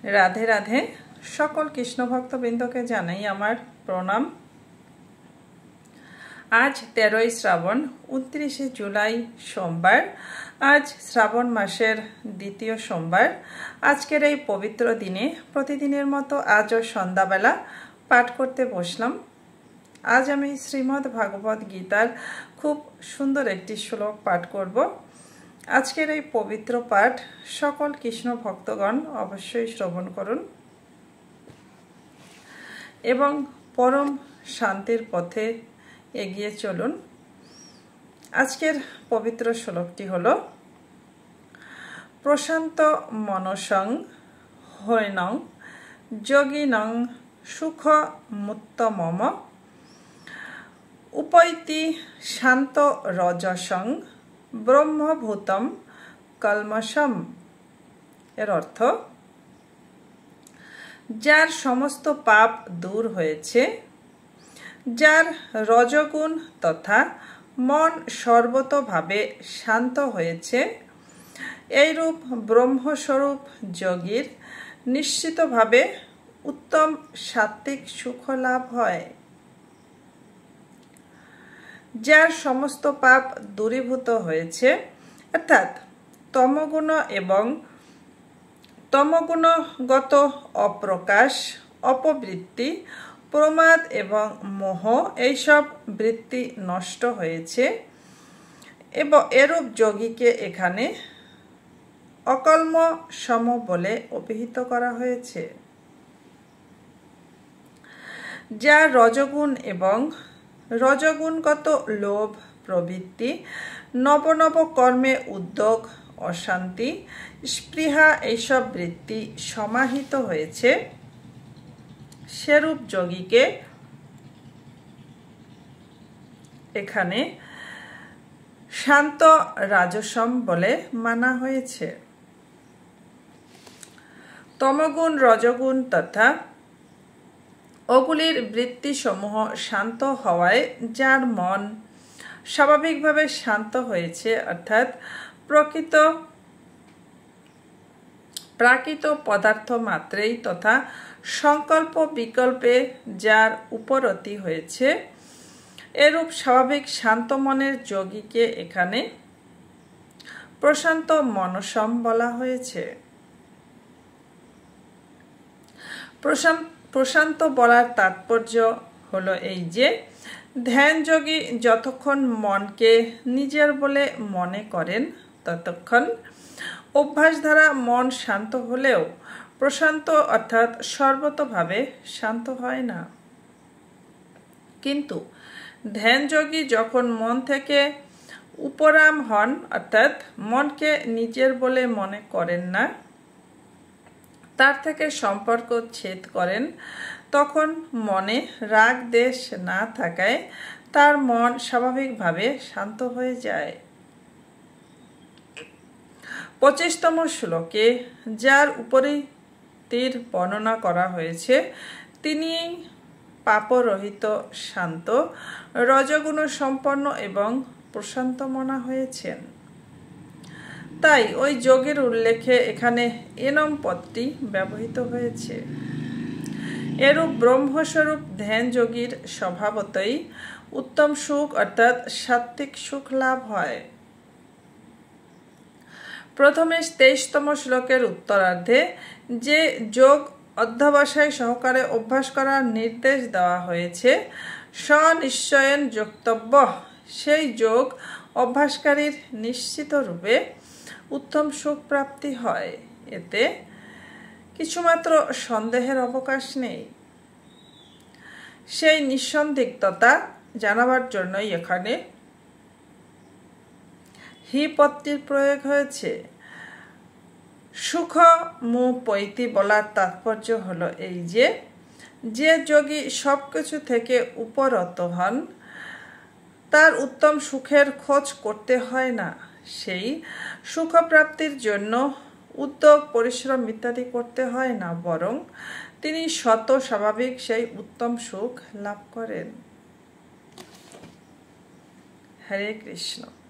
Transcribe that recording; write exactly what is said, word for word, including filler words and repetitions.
রাধে রাধে। সকল কৃষ্ণ ভক্তবৃন্দকে জানাই আমার প্রণাম। আজ তেরোই শ্রাবণ, উনত্রিশে জুলাই সোমবার। আজ শ্রাবণ মাসের দ্বিতীয় সোমবার। আজকের এই পবিত্র দিনে প্রতিদিনের মতো আজও সন্ধ্যাবেলা পাঠ করতে বসলাম। আজ আমি শ্রীমদ্ ভাগবত গীতার খুব সুন্দর একটি শ্লোক পাঠ করব। আজকের এই পবিত্র পাঠ সকল কৃষ্ণ ভক্তগণ অবশ্যই শ্রবণ করুন এবং পরম শান্তির পথে এগিয়ে চলুন। আজকের পবিত্র শ্লোকটি হল, প্রশান্ত মনসং হৈনং যোগিনং সুখ মুত্তমম উপৈতি শান্ত রজসং ব্রহ্মভূতম কলমশম। এর অর্থ, যার সমস্ত পাপ দূর হয়েছে, যার রজগুণ তথা মন সর্বতোভাবে শান্ত হয়েছে, এইরূপ ব্রহ্মস্বরূপ যোগীর নিশ্চিতভাবে উত্তম সাত্ত্বিক সুখ লাভ হয়। যার সমস্ত পাপ দূরীভূত হয়েছে, অর্থাৎ তমগুণ এবং তমগুণগত অপ্রকাশ, অপবৃত্তি, প্রমাদ এবং মোহ, এইসব বৃত্তি নষ্ট হয়েছে এবং এরূপ যোগীকে এখানে অকল্ম সম বলে অভিহিত করা হয়েছে। যার রজগুণ এবং রজগুণগত লোভ প্রবৃত্তি, নব নব কর্মে উদ্যোগ, অশান্তি, স্পৃহা এইসব বৃত্তি সমাহিত হয়েছে, সেরূপ যোগীকে এখানে শান্ত রাজসম বলে মানা হয়েছে। তমগুণ, রজগুণ তথা ওগুলির বৃত্তিসমূহ শান্ত হওয়ায় যার মন স্বাভাবিকভাবে শান্ত হয়েছে, অর্থাৎ প্রকৃত প্রাকৃত পদার্থ মাত্রেই তথা সংকল্প বিকল্পে যার উপরতি হয়েছে, এরূপ স্বাভাবিক শান্ত মনের যোগীকে এখানে প্রশান্ত মনসম বলা হয়েছে। প্রশান্ত প্রশান্ত বলার তাৎপর্য হলো এই যে, ধ্যানযোগী যতক্ষণ মনকে নিজের বলে মনে করেন, ততক্ষণ অভ্যাস দ্বারা মন শান্ত হলেও প্রশান্ত অর্থাৎ সর্বতোভাবে শান্ত হয় না। কিন্তু ধ্যানযোগী যখন মন থেকে উপরাম হন, অর্থাৎ মনকে নিজের বলে মনে করেন না, তার থেকে সম্পর্ক ছেদ করেন, তখন মনে রাগ দেশ না থাকায় তার মন স্বাভাবিকভাবে শান্ত হয়ে যায়। পঁচিশতম শ্লোকে যার উপরিতির বর্ণনা করা হয়েছে, তিনি পাপরহিত, শান্ত, রজগুণ সম্পন্ন এবং প্রশান্ত মনা হয়েছেন। তাই ওই যোগের উল্লেখে এখানে এনম পদটি ব্যবহৃত হয়েছে। এরূপ ব্রহ্মস্বরূপ ধ্যান যোগীর স্বভাবতই উত্তম সুখ অর্থাৎ সাত্ত্বিক সুখ লাভ হয়। প্রথমে তেইশতম শ্লোকের উত্তরার্ধে যে যোগ অধ্যবসায় সহকারে অভ্যাস করার নির্দেশ দেওয়া হয়েছে, স্বনিশ্চয়ন যোক্তব্য, সেই যোগ অভ্যাসকারীর নিশ্চিত রূপে উত্তম সুখ প্রাপ্তি হয়। এতে কিছুমাত্র সন্দেহের অবকাশ নেই। সেই নিঃসন্দিগ্ধতা জানাবার জন্যই এখানে হি পদটির প্রয়োগ হয়েছে। সুখ মু পৈতি বলার তাৎপর্য হলো এই যে, যে যোগী সব কিছু থেকে উপরত হন, তার উত্তম সুখের খোঁজ করতে হয় না। সেই সুখপ্রাপ্তির জন্য উদ্যোগ, পরিশ্রম ইত্যাদি করতে হয় না, বরং তিনি শত স্বাভাবিক সেই উত্তম সুখ লাভ করেন। হরে কৃষ্ণ।